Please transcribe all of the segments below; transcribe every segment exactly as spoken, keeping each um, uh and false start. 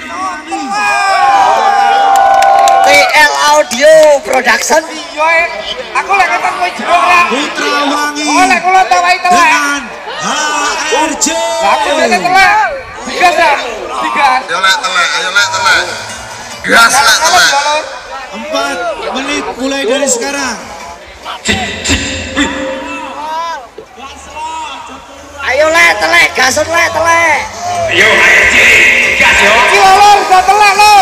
T L Audio Production. Iya, aku lek ketemu kowe jero ora. Putra Wangi. Oh, lek kula tawai telek. Dengan H R J. Lah aku lek telek. Tiga dah. Tiga. Ayo lek telek, ayo lek telek. Gas lek telek. Empat menit mulai dari sekarang. Ayo le telek, gasut le telek. Ayo H R J, gas yo. Iki lor, udah telek lor.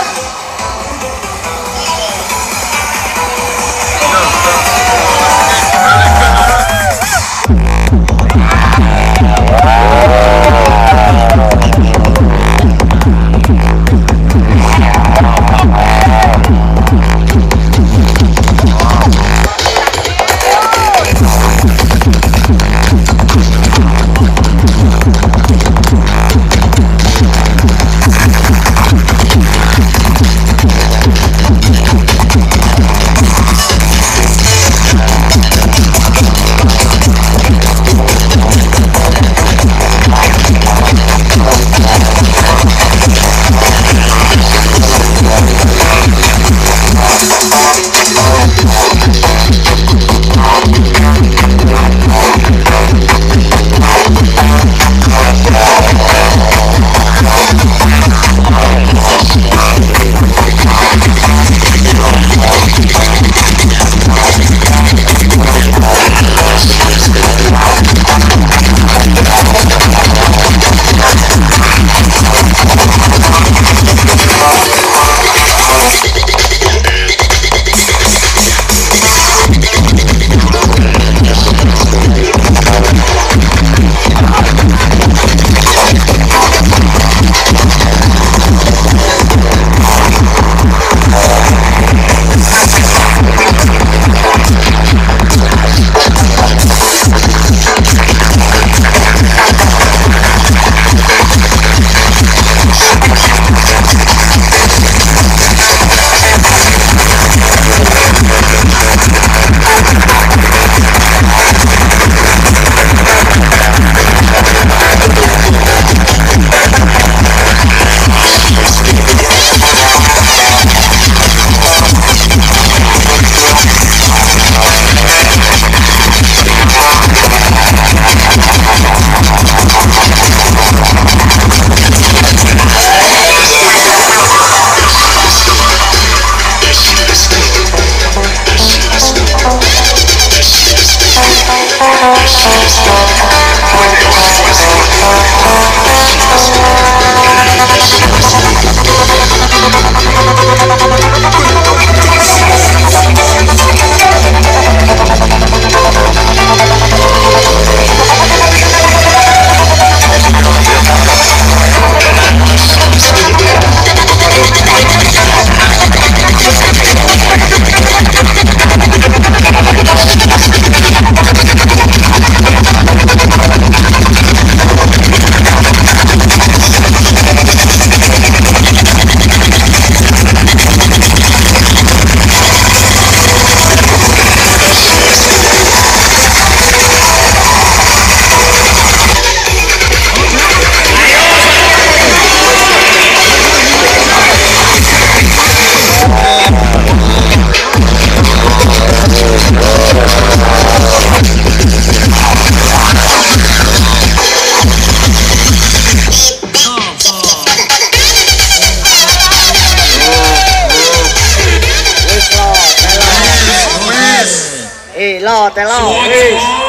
Eh lo telo. Suwon.